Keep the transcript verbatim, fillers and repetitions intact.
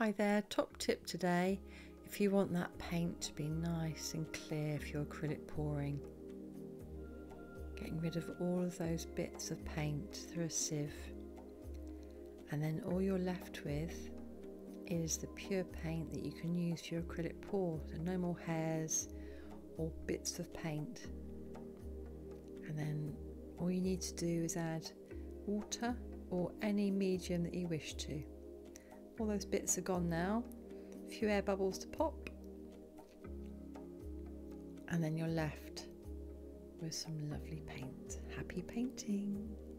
Hi there, top tip today, if you want that paint to be nice and clear for your acrylic pouring, getting rid of all of those bits of paint through a sieve, and then all you're left with is the pure paint that you can use for your acrylic pour, so no more hairs or bits of paint. And then all you need to do is add water or any medium that you wish to. All those bits are gone now, a few air bubbles to pop, and then you're left with some lovely paint. Happy painting!